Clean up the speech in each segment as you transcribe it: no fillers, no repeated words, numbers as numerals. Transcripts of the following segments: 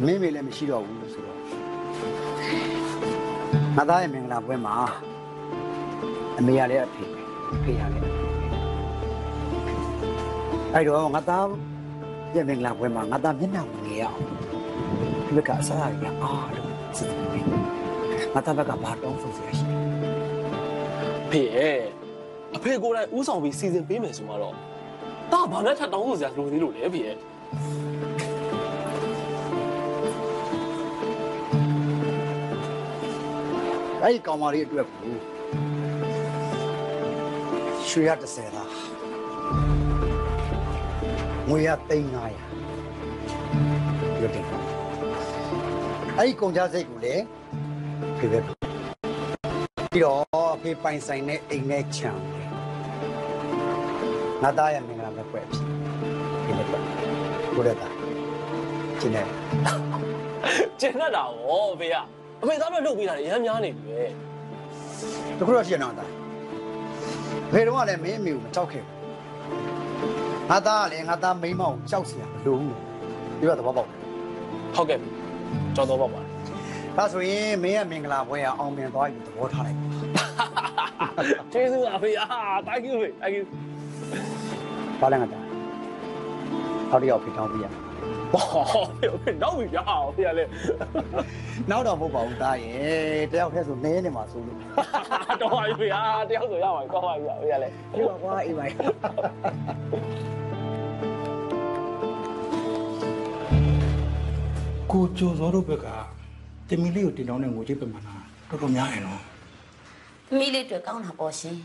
မင်းမေလည်းမရှိတော့ဘူးဆိုတော့ငါသားရဲ့မင်္ဂလာပွဲမှာအမေရလည်းအဖေရလည်းအဲ့တော့ငါသားရဲ့မင်္ဂလာပွဲမှာငါသားမျက်နှာငယ်ရအောင်ဒီဘက်ကအစားအစာအားလုံးစစ်စစ်ပဲငါသားဘက်ကဘာတောင်းဆိုစရာရှိလဲဖေရဲ့အဖေကိုယ်တိုင်ဥဆောင်ပြီးစီစဉ်ပေးမယ်ဆိုတော့တာဘာနဲ့ထပ်တောင်းဆိုစရာလိုသေးလို့လဲဖေရဲ့အဲ့ဒီကောင်မလေးအတွက်ကိုရွှေရ30သားငွေရ300ရုပ်တင်အဲ့ဒီကုန်ကြစိတ်ကိုလည်းဖေပဲပြီးတော့ဖေပိုင်ဆိုင်တဲ့အိမ်နဲ့ခြံငါသားရဲ့မင်္ဂလာပဲပွဲဖြစ်ဖေလည်းပဲကိုလည်းသားကျင်းနေကျင်းနေတာဟောဖေကအဖေသားတို့လုပ်ပေးတာလည်းအများများနေပြီပဲတခုတော့ရှိနေတော့ဖေတော့ကလည်းမင်းအမေကိုမကြောက်ခဲ့ဘူးငါသားကလည်းငါသားမိန်းမအောင်ကြောက်เสียမလို့ဒီတော့သဘောပေါက်ဟုတ်ကဲ့ကြောက်တော့ပေါက်ပါတယ်ဒါဆိုရင်မင်းရဲ့မင်္ဂလာပွဲအောင်မြင်သွားပြီသဘောထားလိုက်ကျေးဇူးပါဖေthank you ဖေ thank you ဘာလဲငါသားဟောတယောက်ဖေတောင်းပြရဖေနောက်ပြီဖေလည်းနောက်တော့မဟုတ်ပါဘူးသားရဲ့တယောက်တည်းဆိုနဲနေမှာဆိုလို့တော့ပါပြီဖေတယောက်ဆိုရပါကောင်းပါပြီဖေလည်းဒီပါကွာအေးပါကိုကျော်စောတို့ဘက်ကတမီလေးကိုတင်တောင်းတဲ့ငွေကြေးပမာဏတော်တော်များတယ်နော်သမီးလေးတွေ့ကောင်းတာပေါ့ရှင်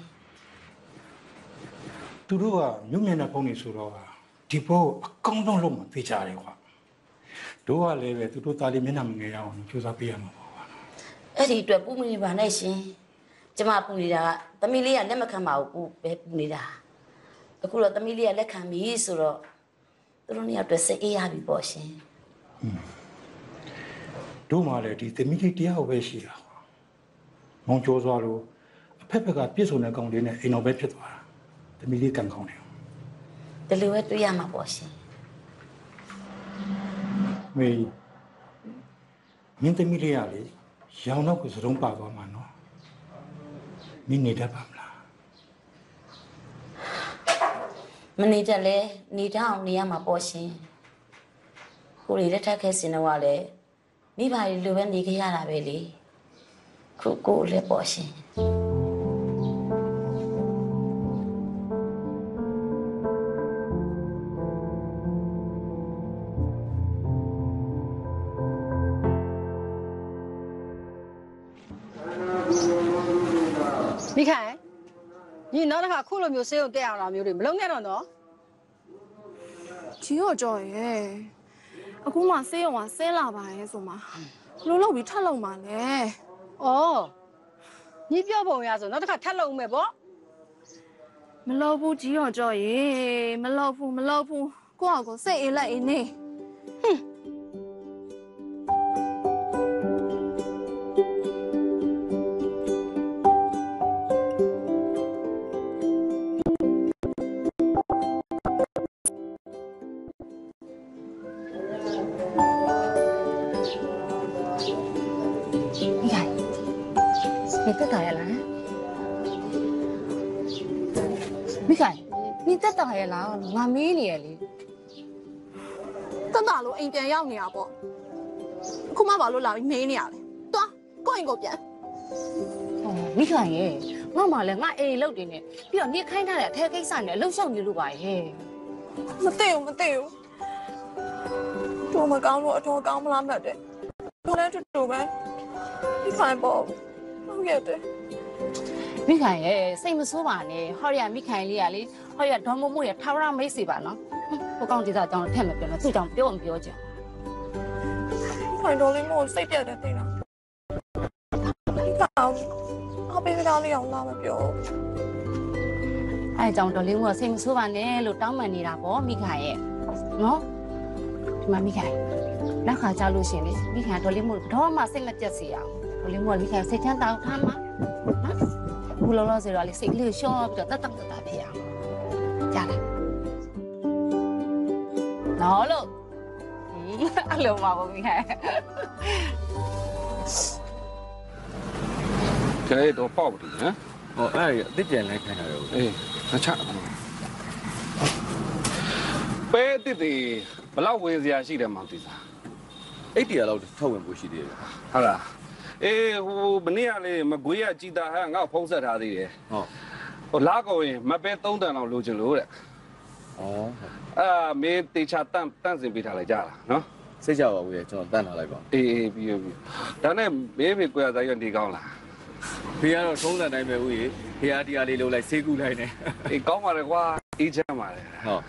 သူတို့ကမြုပ်မြင်တဲ့ဖုန်းတွေဆိုတော့ဒီဘောအကောင်းဆုံးလုပ်မှသိကြတယ်ကွာတို့ကလည်းပဲသူတို့သားလေးမျက်နှာမငယ်ရအောင်ကြိုးစားပေးရမှာပေါ့ကွာအဲ့ဒီအတွက်ပူမနေပါနဲ့ရှင်ကျမပူနေတာကသမီးလေးကလက်မခံပါဘူးပူပဲပူနေတာအခုတော့သမီးလေးကလက်ခံပြီဆိုတော့သူတို့နှစ်ယောက်အတွက်စိတ်အေးရပြီပေါ့ရှင်တို့မှလည်းဒီသမီးလေးတရားပဲရှိတာကွာမောင်ကျော်စွာလို့အဖက်ဖက်ကပြည့်စုံတဲ့ကောင်လေးနဲ့အိမ်တော်ပဲဖြစ်သွားတာသမီးလေးကံကောင်းတယ်ဒီလိုပဲတွေးရမှာပေါ့ရှင်မေမင်းသမီးလေးရလေရောင်တော့ကိုစရုံးပါသွားမှာနော်မင်းနေတတ်ပါမလားမနေတတ်လဲနေတတ်အောင်နေရမှာပေါ့ရှင်ကိုရီလက်ထပ်ခဲ့စင်တော့လေမိဘတွေလိုပဲနေခဲ့ရတာပဲလေခုကိုလည်းပေါ့ရှင်မိခိုင်ညီနောက်တစ်ခါခုလိုမျိုးဆေးရုံတက်အောင်လာမျိုးတွေမလုပ်နဲ့တော့နော်ကြီးတော့ကြော်ရဲ့အခုမှဆေးရုံကဆဲလာပါရဲ့ဆိုမှလုံးလုံးပြီးထပ်လုံးပါလေဩညီပြောပုံရဆိုနောက်တစ်ခါထပ်လုံးမယ်ပေါ့မလုပ်ဘူးကြီးတော့ကြော်ရဲ့မလုပ်ဘူးကိုယ့်အကိုစိတ်အေးလိုက်အေးနေဟွန်း你တက်တာရလားမိခိုင်你တက်တာရလားငါမေးနေရလေတက်တာလို့အိမ်ပြန်ရောက်နေတာပေါ့အခုမှဘာလို့လာပြီးမေးနေရလဲတွားကိုယ့်အိမ်ကိုပြန်မိခိုင်ရဲ့ငါမှလည်းငါအိမ်လောက်တင်နေပြီးတော့နေခိုင်းထားတဲ့အထက်ကိစ္စနဲ့အလုပ်ရှောင်နေလို့ပါရဲ့မသိဘူးတို့မကောင်းလို့အတော်ကောင်းမလားမှတ်တယ်တို့လည်းတူပဲမိခိုင်ပေါ့ဟုတ်ရတယ်မိခိုင်ရဲ့စိတ်မဆိုးပါနဲ့ဟောရမိခိုင်လေးကလေဟောရဒေါ်မို့ရထာဝရမိတ်စီပါနော်ဟိုကောင်ဒီစားကြောင်းထက်မပြောနဲ့သူ့ကြောင့်ပြောမပြောချင်မိခိုင်တော်လေးမို့စိတ်ပြတ်တယ်သိလားမိခိုင်အပေးစကားလေးအောင်လာမပြောအဲကြောင့်တော်လေးမို့စိတ်မဆိုးပါနဲ့လို့တောင်းပန်နေတာပေါ့မိခိုင်ရဲ့နော်ဒီမှာမိခိုင်နောက်ခါကြလို့ရှင်လေမိခိုင်တော်လေးမို့တော့မှစိတ်မပြတ်စေရအောင်တော်လေးမို့မိခိုင်စိတ်ချမ်းသာအောင်ထားမှာနော်ဘူးလောလောဆယ်တော့လေစိတ်ကလေးရှော့ပြီးတော့တတ်ဖြစ်အောင်ကြားလားနော်လို့အဲ့လိုပါဘူးမိခိုင်ကဲတော့ပေါ့တယ်နော်ဟောအဲ့အစ်စ်ပြန်လိုက်ခိုင်းတာရောအေးငါချပဲတစ်တွေဘလောက်ဝင်စရာရှိတယ်မောင်တီစာ 80လောက်ထောက်ဝင်ဖို့ရှိသေးတယ်ဟုတ်လားအေးဟိုမနေ့ကလေမကွေးရကြည်တာဟာငါ့ဖုံးဆက်ထားသေးတယ်ဟုတ်ဟိုလာကောရင်မပဲ3တန်လောက်လိုချင်လို့တဲ့ဩအာမင်းတေချာတန့်စင်ပေးထားလိုက်ကြလားနော်စိတ်ကြပါဘူးရဲ့ကျွန်တော်တန်းထားလိုက်ပါအေးပြီးဒါနဲ့မင်းဖေကွေရသားရနေကောင်းလားဖေကတော့ထုံးစံတိုင်းပဲဦးရေဖေအားတရားလေးလုံးလိုက်ဆေးကူလိုက်နေအေးကောင်းပါလေကွာအေးချမ်းပါလေဟုတ်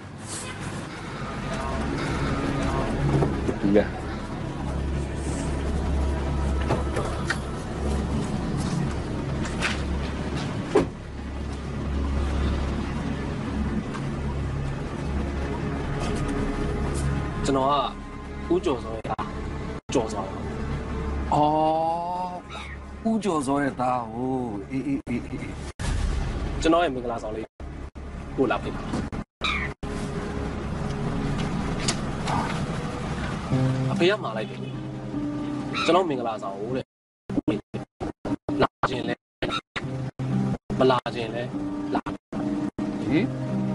ဒီလေကျွန်တော်ကဦးကျော်စောရဲ့သားကျော်စောပါအော်ဦးကျော်စောရဲ့သားဟိုအေးကျွန်တော်ရဲ့မင်္ဂလာဆောင်လေးကိုလာပေးပါအဖေကမှာလိုက်တယ်ကျွန်တော်မင်္ဂလာဆောင်ကိုတဲ့လာခြင်းလဲမလာခြင်းလဲလာဟင်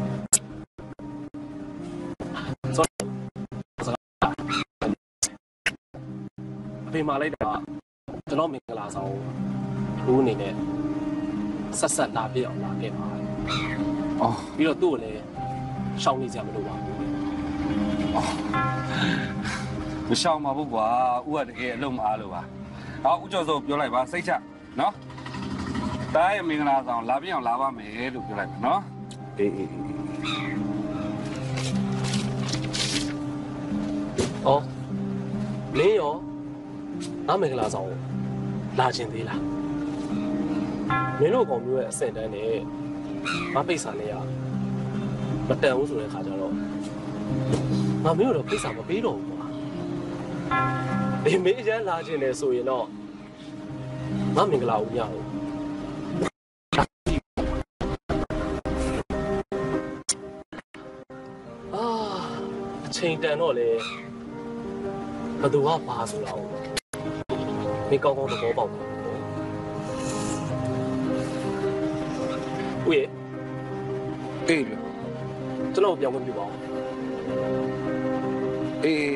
အဖေမှာလိုက်တာကျွန်တော်မင်္ဂလာဆောင်ကိုဘူးအနေနဲ့ဆက်ဆက်လာပြည့်အောင်လာခဲ့ပါအော်ပြီးတော့သူ့ကိုလည်းရှောင်းနေကြမလို့ပါဘူးမရှောင်ပါဘူးကွာဦးကတကယ်အလုံးမအားလို့ပါဟောဦးကျော်စောပြောလိုက်ပါစိတ်ချနော်တားရဲ့မင်္ဂလာဆောင်လာပြည့်အောင်လာပါမယ်လို့ပြောလိုက်ပါနော်အေးအော်လင်းရောအမင်္ဂလာဆောင်လာခြင်းသေးလားမင်းတို့ကောင်မျိုးရဲ့အဆင့်တန်းနဲ့မပိတ်စာနဲ့ရမတန်ဘူးဆိုတဲ့ခါကျတော့ငါမင်းတို့တော့ပိတ်စာမပေးတော့ဘူးကွာဒီမင်းအကျန်းလာခြင်းနဲ့ဆိုရင်တော့ငါမင်္ဂလာဦးရအောင်အချိန်တန်တော့လေဘသူကပါဆိုတော့မင်းကောင်းကောင်းသဘောပေါက်ပါဦးရဲ့အေးလို့ကျွန်တော်ပြောင်းခွင့်ပြုပါဦးအေး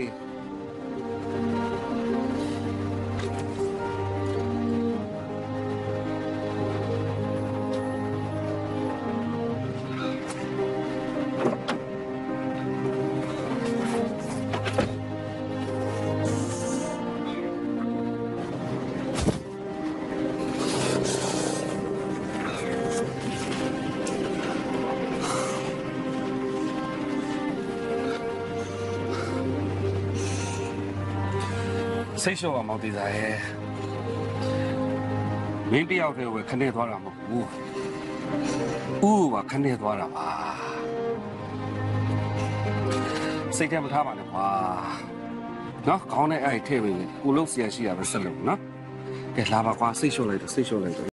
စိတ်လျှော့ပါမောင်တီစာရဲ့မင်းတယောက်တည်းဝယ်ခနဲ့သွားတာမဟုတ်ဘူးဦးကခနဲ့သွားတာပါစိတ်ထဲမထားပါနဲ့ကွာနော်ခေါင်းနဲ့အဲ့ထည့်ပြီးကိုလုံးဆရာရှိရပဲဆက်လို့နော်ကဲလာပါကွာစိတ်လျှော့လိုက်တော့စိတ်လျှော့လိုက်တော့